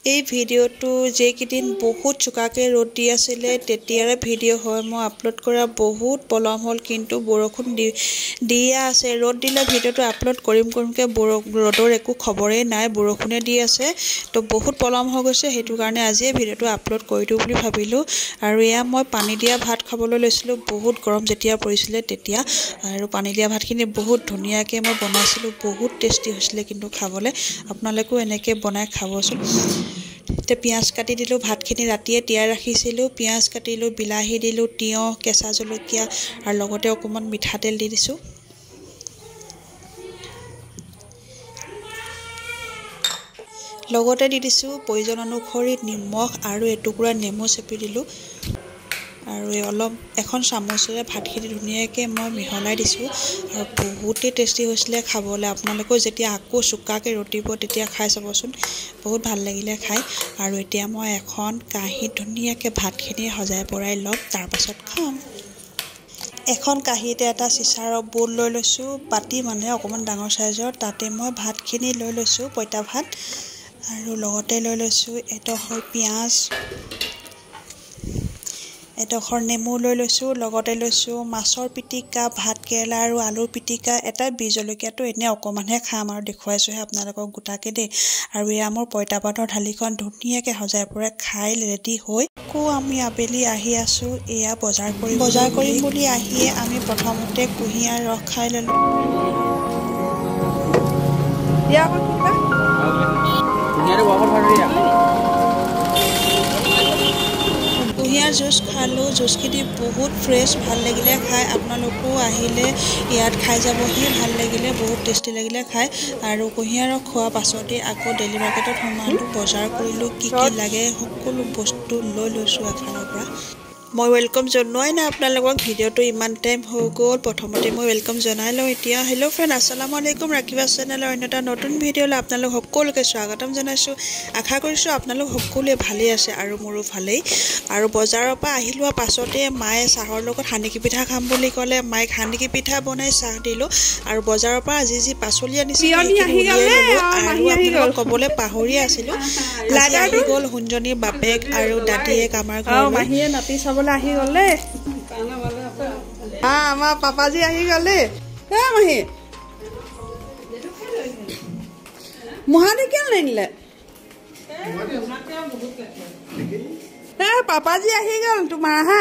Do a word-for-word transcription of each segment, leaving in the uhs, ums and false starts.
এই ভিডিওটো যেকেইদিন বহুত চুকাকে ৰ'দ দি আছিলে তেতিয়াৰে ভিডিও হয় মই আপলোড কৰা বহুত পলম হ'ল কিন্তু বৰষুণ দি দিয়া আছে ৰ'দ দিলে ভিডিওটো আপলোড কৰিম কৰিমকে ৰ'দৰ একো খবৰে নাই বৰষুণে দি আছে তো বহুত পলম হৈ গৈছে হেতু কাৰণে আজি ভিডিওটো আপলোড কৰি দিও বুলি ভাবিলো আৰু এয়া মই পানী দিয়া ভাত খাবলৈ লৈছিলো বহুত গৰম যেতিয়া পৰিছিলে তেতিয়া আৰু পানী দিয়া ভাতখিনি বহুত ধুনিয়াকে মই বনাইছিলো বহুত টেষ্টি হৈছিলে কিন্তু খাবলৈ আপোনালোকো এনেকৈ বনাই খাবচোন তে পিয়াজ কাটি দিলো ভাতখিনি ৰাতিয়ে তিয়াই ৰাখিছিলো পিয়াজ কাটিলো বিলাহী দিলো তিয়হ কেঁচা জলকীয়া আৰু লগতে অকমান মিঠাতেল দি দিছো লগতে দি দিছো প্ৰয়োজন অনুসৰি নিমখ আৰু এটুকুৰা নেমু চেপি দিলো আৰু অলপ এখন চামুচেৰে ভাতখিনি ধুনিয়াকে মই মিহলাই দিছো আৰু বহুতে টেষ্টি হৈছিলে খাবলৈ আপোনালোকে যেতিয়া আকো চুকাকে ৰতিব তেতিয়া খাই চাবচোন বহুত ভাল লাগিলে খাই আৰু এতিয়া মই এখন কাঁহী ধুনিয়াকে ভাতখিনি সজাই পৰাই লম তাৰ পাছত খাম এখন কাঁহীতে এটা চিচাৰ বোল লৈ লৈছো পাতি মানে অকমান ডাঙৰ সাইজৰ তাতে মই ভাতখিনি লৈ লৈছো পইতা ভাত আৰু লগতে লৈ লৈছো এডোখৰ পিয়াজ এডোখৰ নেমু লৈ লৈছো লগতে লৈছো মাছৰ পিটিকা ভাত কেৰেলা আৰু আলুৰ পিটিকা এটা বিজলকীয়াটো এনে অকমানহে খাম আৰু দেখুৱাইছোহে আপোনালোকক গোটাকে দেই আৰু এয়া মোৰ পইতা ভাতৰ থালিখন ধুনিয়াকে সজাই পৰাই খাই ৰেডি হৈ কো আমি আবেলি আহি আছো এয়া বজাৰ কৰি বজাৰ কৰিম বুলি আহিয়ে আমি প্ৰথমতে কুহিয়াৰ ৰস খাই ললো ইয়া কো কিবা কুহিয়াৰ বহুত ভাৰিয়া কুহিয়াৰ জুস খালো জুসখিনি বহুত ফ্ৰেশ ভাল লাগিলে খাই আপোনালোকো আহিলে ইয়াত খাই যাবহি ভাল লাগিলে বহুত টেষ্টি লাগিলে খাই আৰু কুহিয়াৰ খোৱা পাছতে আকৌ ডেলি মাৰ্কেটত সোমালো বজাৰ কৰিলো কি কি লাগে সকলো বস্তু লৈ লৈছো এফালৰ পৰা মই ওয়েলকাম জনাই না আপোনালোকক ভিডিওটো ইমান টাইম হৈ গ'ল প্ৰথমতে মই ওয়েলকাম জনাই লওঁ এতিয়া হেল্ল' ফ্ৰেন্ড আসসালামু আলাইকুম ৰাকিবা চেনেলৰ অন্যটা নতুন ভিডিওলৈ আপোনালোক সকলোকে স্বাগতম জনাইছো আশা কৰিছো আপোনালোক সকলোৱে ভালে আছে আৰু মোৰো ভালেই আৰু বজাৰৰ পৰা আহিলোৱা পাছতে মায়ে চাহৰ লগত হানিকি পিঠা খাম বুলি ক'লে মাইক হানিকি পিঠা বনাই চাহ দিলো আৰু বজাৰৰ পৰা আজি যি পাচলি আনিছিল আৰু আপোনালোকক ক'বলৈ পাহৰি আছিলো আজি আহি গ'ল হুঞ্জনীৰ বাপেক আৰু দাদিয়েক আমাৰ ঘৰত মাহিয়ে নাতি চাবলৈ আহি গ'লে হা আমাৰ পাপাজি আহি গ'লে এ মাহি মহাদি কেন নিলে এ পাপাজি আহি গ'ল তোমাৰ হা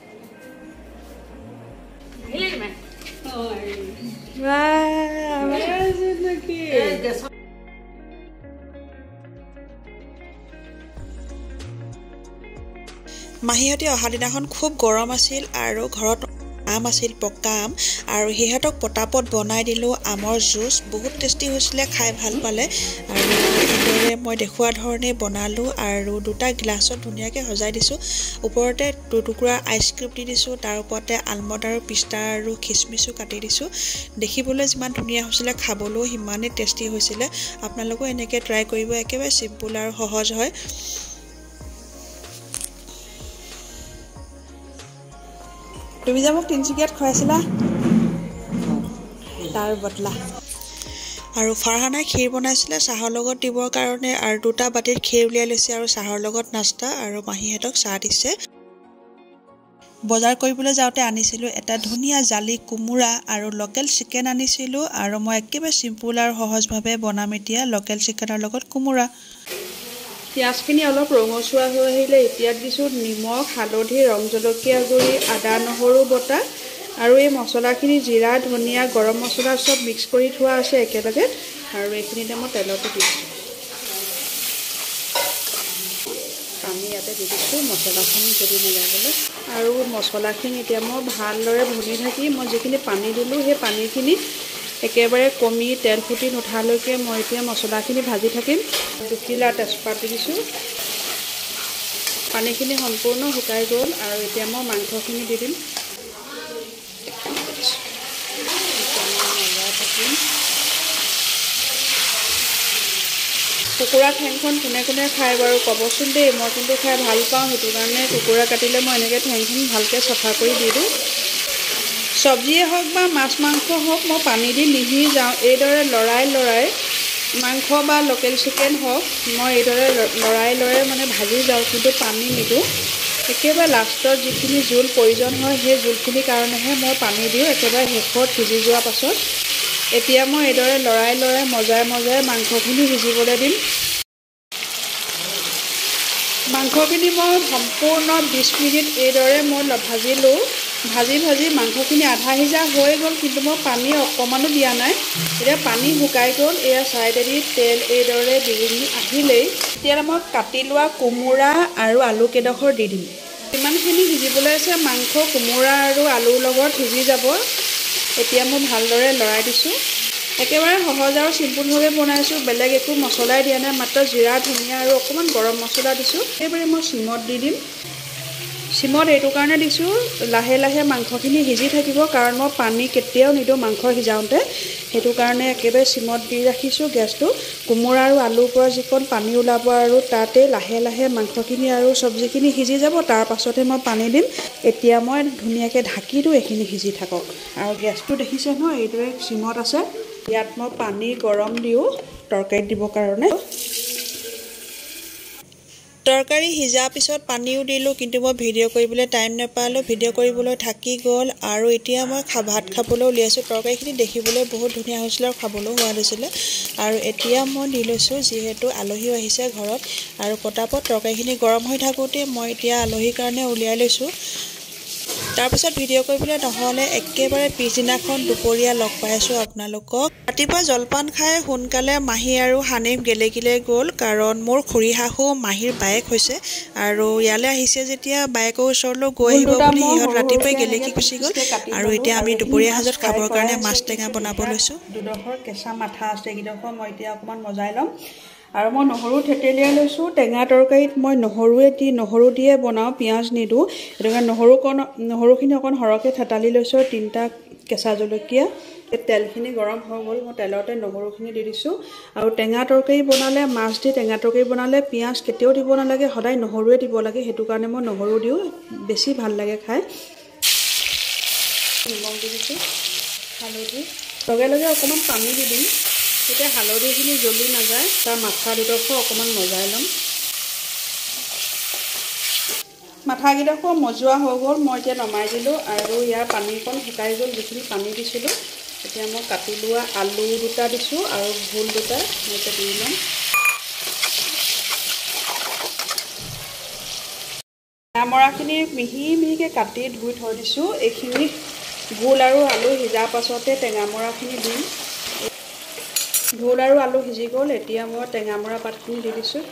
মাহিহতে অহা দিনাখন খুব গৰম আছিল আৰু ঘৰত আম আছিল পকা আম আৰু হিহঁতক পটাপট বনাই দিলো আমৰ জুস বহুত টেষ্টি হৈছিলে খাই ভাল পালে আৰু এনেদৰে মই দেখুৱা ধৰণে বনালো আৰু দুটা গ্লাছত ধুনিয়াকে সজাই দিছো ওপৰতে দুটুকুৰা আইচক্ৰীম দি দিছো তাৰ ওপৰতে আলমণ্ড আৰু পিস্তা আৰু খিচমিচো কাটি দিছো দেখিবলৈ যিমান ধুনিয়া হৈছিলে খাবলৈও সিমানে টেষ্টি হৈছিলে আপোনালোকো এনেকৈ ট্ৰাই কৰিব একেবাৰে সিম্পল আৰু সহজ হয় তুমি যে মোক তিনচুকীয়াত খুৱাইছিলা তাৰ বদলা আৰু ফাৰহানাই ক্ষীৰ বনাইছিলে চাহৰ লগত দিবৰ কাৰণে আৰু দুটা বাটিত ক্ষীৰ উলিয়াই লৈছে আৰু চাহৰ লগত নাস্তা আৰু মাহীহঁতক চাহ দিছে বজাৰ কৰিবলৈ যাওঁতে আনিছিলো এটা ধুনিয়া জালি কোমোৰা আৰু লোকেল চিকেন আনিছিলো আৰু মই একেবাৰে সিম্পল আৰু সহজভাৱে বনাম এতিয়া লোকেল চিকেনৰ লগত কোমোৰা পিয়াজখিনি অলপ ৰঙচুৱা হৈ আহিলে এতিয়া দিছো নিমখ হালধি ৰং জলকীয়া গুড়ি আদা নহৰু বটা আৰু এই মছলাখিনি জিৰা ধনিয়া গৰম মছলা সব মিক্স কৰি থোৱা আছে একেলগে আৰু এইখিনিতে মই তেলটো দিছো আমি ইয়াতে দি দিছো মছলাখিনি যদি নাযাবলৈ আৰু মছলাখিনি এতিয়া মই ভালদৰে ভুনি থাকি মই যিখিনি পানী দিলো সেই পানীখিনি একেবাৰে কমি তেল ফুটি নুঠালৈকে মই এতিয়া মছলাখিনি ভাজি থাকিম দুখিলা তেজপাত দিছো পানীখিনি সম্পূৰ্ণ শুকাই গ'ল আৰু এতিয়া মই মাংসখিনি দি দিম কুকুৰা ঠেংখন কোনে কোনে খাই বাৰু ক'বচোন দেই মই কিন্তু খাই ভাল পাওঁ সেইটো কাৰণে কুকুৰা কাটিলে মই এনেকৈ ঠেংখিনি ভালকৈ চফা কৰি দি দিওঁ সবজিয়ে হওক বা মাছ মাংস হওক মই পানী দি নিহি যাওঁ এইদৰে লৰাই লৰাই মাংস বা লোকেল চিকেন হওক মই এইদৰে লৰাই লৰাই মানে ভাজি যাওঁ, কিন্তু পানী নিদিওঁ। একেবাৰে লাষ্টত যিখিনি জোল প্ৰয়োজন হয় সেই জোলখিনিৰ কাৰণেহে মই পানী দিওঁ, একেবাৰে শেষত সিজি যোৱাৰ পাছত। এতিয়া মই এইদৰে লৰাই লৰাই মজাই মজাই মাংসখিনি সিজিবলৈ দিম। মাংসখিনি মই সম্পূৰ্ণ বিছ মিনিট এইদৰে মই ভাজিলোঁ। ভাজি ভাজি মাংসখিনি আধা সিজা হৈ গ'ল, কিন্তু মই পানী অকণমানো দিয়া নাই। এতিয়া পানী শুকাই গ'ল। এয়া ছাইডেদি তেল এইদৰে দি আহিলেই এতিয়া মই কাটি লোৱা কোমোৰা আৰু আলু কেইডোখৰ দি দিম। যিমানখিনি সিজিবলৈ আছে মাংস কোমোৰা আৰু আলুৰ লগত সিজি যাব। এতিয়া মই ভালদৰে লৰাই দিছোঁ। একেবাৰে সহজ আৰু চিম্পুলভাৱে বনাইছোঁ, বেলেগ একো মছলাই দিয়া নাই, মাত্ৰ জিৰা ধনিয়া আৰু অকণমান গৰম মছলা দিছোঁ। একেবাৰে মই চিমত দি দিম। চিমত এইটো কাৰণে দিছোঁ, লাহে লাহে মাংসখিনি সিজি থাকিব, কাৰণ মই পানী কেতিয়াও নিদিওঁ মাংস সিজাওঁতে। সেইটো কাৰণে একেবাৰে চিমত দি ৰাখিছোঁ গেছটো। কোমোৰা আৰু আলুৰ পৰা যিকণ পানী ওলাব আৰু তাতে লাহে লাহে মাংসখিনি আৰু চব্জিখিনি সিজি যাব, তাৰ পাছতহে মই পানী দিম। এতিয়া মই ধুনীয়াকৈ ঢাকি দিওঁ, এইখিনি সিজি থাকক। আৰু গেছটো দেখিছে নহয়, এইদৰে চিমত আছে। ইয়াত মই পানী গৰম দিওঁ তৰকাৰীত দিবৰ কাৰণে। তৰকাৰী সিজাৰ পিছত পানীও দিলোঁ, কিন্তু মই ভিডিঅ' কৰিবলৈ টাইম নাপালোঁ, ভিডিঅ' কৰিবলৈ থাকি গ'ল। আৰু এতিয়া মই খা ভাত খাবলৈ উলিয়াইছোঁ। তৰকাৰীখিনি দেখিবলৈ বহুত ধুনীয়া হৈছিলে আৰু খাবলৈও সোৱাদ হৈছিলে। আৰু এতিয়া মই দি লৈছোঁ, যিহেতু আলহীও আহিছে ঘৰত, আৰু পটাপট তৰকাৰীখিনি গৰম হৈ থাকোঁতে মই এতিয়া আলহীৰ কাৰণে উলিয়াই লৈছোঁ। তাৰপিছত ভিডিঅ' কৰিবলৈ নহ'লে একেবাৰে পিছদিনাখন দুপৰীয়া লগ পাইছোঁ আপোনালোকক। ৰাতিপুৱা জলপান খাই সোনকালে মাহী আৰু হানিফ গেলেকীলৈ গ'ল, কাৰণ মোৰ খুৰী শাহু মাহীৰ বায়েক হৈছে, আৰু ইয়ালৈ আহিছে যেতিয়া বায়েকৰ ওচৰলৈ গৈ আহিব বুলি সিহঁত ৰাতিপুৱাই গেলেকী গুচি গ'ল। আৰু এতিয়া আমি দুপৰীয়া সাজত খাবৰ কাৰণে মাছ টেঙা বনাব লৈছোঁ। দুডোখৰ কেঁচা মাথা আছে, এইকেইডোখৰ মই এতিয়া অকণমান মজাই ল'ম। আৰু মই নহৰু থেতেলিয়াই লৈছোঁ। টেঙা তৰকাৰীত মই নহৰুৱে দি নহৰু দিয়ে বনাওঁ, পিঁয়াজ নিদিওঁ। সেইটো কাৰণে নহৰুকণ নহৰুখিনি অকণ সৰহকৈ থেতালি লৈছোঁ। তিনিটা কেঁচা জলকীয়া। তেলখিনি গৰম হৈ গ'ল, মই তেলতে নহৰুখিনি দি দিছোঁ। আৰু টেঙা তৰকাৰী বনালে, মাছ দি টেঙা তৰকাৰী বনালে পিঁয়াজ কেতিয়াও দিব নালাগে, সদায় নহৰুৱে দিব লাগে। সেইটো কাৰণে মই নহৰু দিওঁ, বেছি ভাল লাগে খাই। নিমখ দি দিছোঁ, হালধি, লগে লগে অকণমান পানী দি দিম, তেতিয়া হালধিখিনি জ্বলি নাযায়। তাৰ মাথা দুডোখৰ অকণমান মজাই ল'ম। মাথাকেইডোখৰ মজোৱা হৈ গ'ল, মই এতিয়া নমাই দিলোঁ। আৰু ইয়াৰ পানীকণ শুকাই গ'ল, যিখিনি পানী দিছিলোঁ। এতিয়া মই কাটি লোৱা আলু দুটা দিছোঁ আৰু ভোল দুটা মই এতিয়া দি ল'ম। টেঙামৰাখিনি মিহি মিহিকৈ কাটি ধুই থৈ দিছোঁ। এইখিনি ভোল আৰু আলু সিজাৰ পাছতে টেঙামৰাখিনি দিম। ভোল আৰু আলু সিজি গ'ল, এতিয়া মই টেঙামৰা পাতখিনি দি দিছোঁ।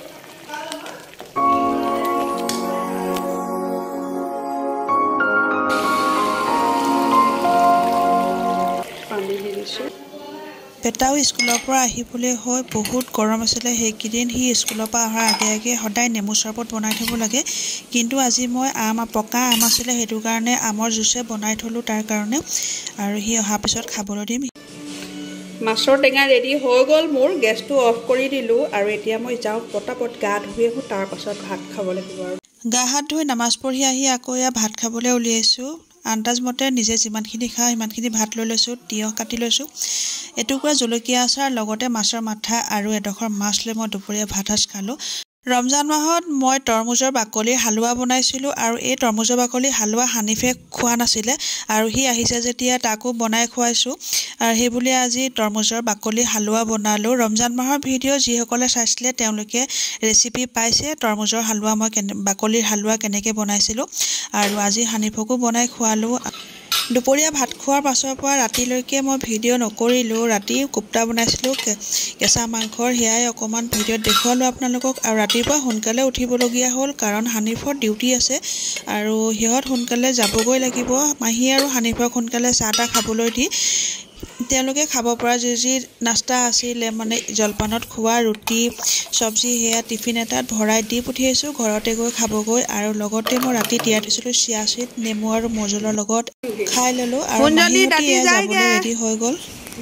পানী দি দিছোঁ। বেটাও স্কুলৰ পৰা আহিবলৈ হৈ বহুত গৰম আছিলে, সেইকেইদিন সি স্কুলৰ পৰা অহাৰ আগে আগে সদায় নেমু চৰবত বনাই থ'ব লাগে। কিন্তু আজি মই আম পকা আম আছিলে, সেইটো কাৰণে আমৰ জুচে বনাই থ'লোঁ তাৰ কাৰণে। আৰু সি অহাৰ পিছত খাবলৈ দিম। মাছৰ টেঙা ৰেডি হৈ গ'ল মোৰ, গেছটো অফ কৰি দিলোঁ। আৰু এতিয়া মই যাওঁ পটাপট গা ধুই আহোঁ, তাৰপাছত ভাত খাব লাগিব। আৰু গা হাত ধুই নামাজ পঢ়ি আহি আকৌ এয়া ভাত খাবলৈ উলিয়াইছোঁ। আন্দাজমতে নিজে যিমানখিনি খাওঁ সিমানখিনি ভাত লৈ লৈছোঁ। তিয়ঁহ কাটি লৈছোঁ, এটুকুৰা জলকীয়া আচাৰ, লগতে মাছৰ মাথা আৰু এডোখৰ মাছ লৈ মই দুপৰীয়া ভাত সাজ খালোঁ। ৰমজান মাহত মই তৰমুজৰ বাকলিৰ হালোৱা বনাইছিলোঁ, আৰু এই তৰমুজৰ বাকলিৰ হালোৱা হানিফে খোৱা নাছিলে, আৰু সি আহিছে যেতিয়া তাকো বনাই খুৱাইছোঁ। আৰু সেইবুলি আজি তৰমুজৰ বাকলিৰ হালোৱা বনালোঁ। ৰমজান মাহৰ ভিডিঅ' যিসকলে চাইছিলে তেওঁলোকে ৰেচিপি পাইছে, তৰমুজৰ হালোৱা মই কেনে বাকলিৰ হালোৱা কেনেকৈ বনাইছিলোঁ। আৰু আজি হানিফকো বনাই খোৱালোঁ। দুপৰীয়া ভাত খোৱাৰ পাছৰ পৰা ৰাতিলৈকে মই ভিডিঅ' নকৰিলোঁ। ৰাতি কোপ্তা বনাইছিলোঁ কেঁচা মাংসৰ, সেয়াই অকণমান ভিডিঅ'ত দেখুৱালোঁ আপোনালোকক। আৰু ৰাতিপুৱা সোনকালে উঠিবলগীয়া হ'ল, কাৰণ হানিফৰ ডিউটি আছে আৰু সিহঁত সোনকালে যাবগৈ লাগিব। মাহী আৰু হানিফক সোনকালে চাহ তাহ খাবলৈ দি তেওঁলোকে খাব পৰা যি যি নাস্তা আছিলে, মানে জলপানত খোৱা ৰুটি চব্জি, সেয়া টিফিন এটাত ভৰাই দি পঠিয়াইছোঁ, ঘৰতে গৈ খাবগৈ। আৰু লগতে মই ৰাতি তিয়াই থৈছিলোঁ চিয়া চিড, নেমু আৰু মৌজোলৰ লগত খাই ল'লোঁ। আৰু মাহীহঁতে এয়া যাবলৈ ৰেডি হৈ গ'ল।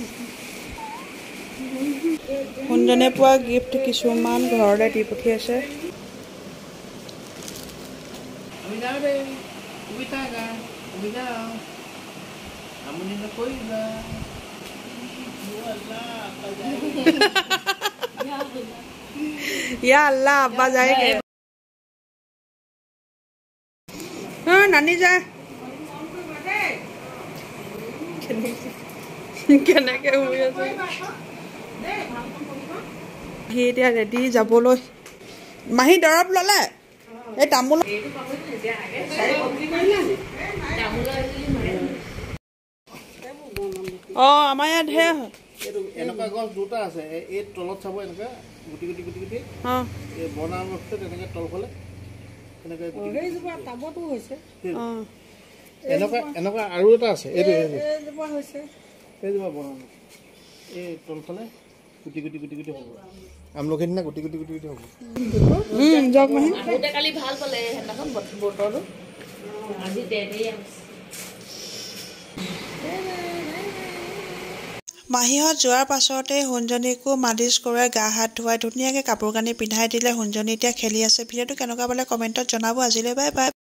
সোনজনে পোৱা গিফ্ট কিছুমান ঘৰলৈ দি পঠিয়াইছে। या अल्लाह अब्बा जाएंगे हाँ नानी जाए কেনেকে শুই আছে সি এতিয়া ৰেডি যাবলৈ মাহী দৰৱ ল'লে এই তামোল অঁ আমাৰ ইয়াত ঢেৰ হয় এনেকুৱা গছ দুটা আছে এই তলত চাব এনেকুৱা গুটি গুটি গুটি গুটি অঁ এই বনাম তেনেকৈ তল ফালে এনেকৈ টাবতো হৈছে অঁ এনেকুৱা এনেকুৱা আৰু এটা আছে এইটো এইজোপা হৈছে এইজোপা বনাম এই তল ফালে গুটি গুটি গুটি গুটি হ'ব আমলখি দিনা গুটি গুটি গুটি গুটি হ'ব যাওক মাহী আগতে কালি ভাল পালে সেইদিনাখন বতৰটো আজি দেৰি মাহীহঁত যোৱাৰ পাছতে সোণজনীকো মালিচ কৰোৱাই গা হাত ধুৱাই ধুনীয়াকৈ কাপোৰ কানি পিন্ধাই দিলে সোণজনী এতিয়া খেলি আছে ভিডিঅ'টো কেনেকুৱা পালে কমেণ্টত জনাব আজিলৈ বাই বাই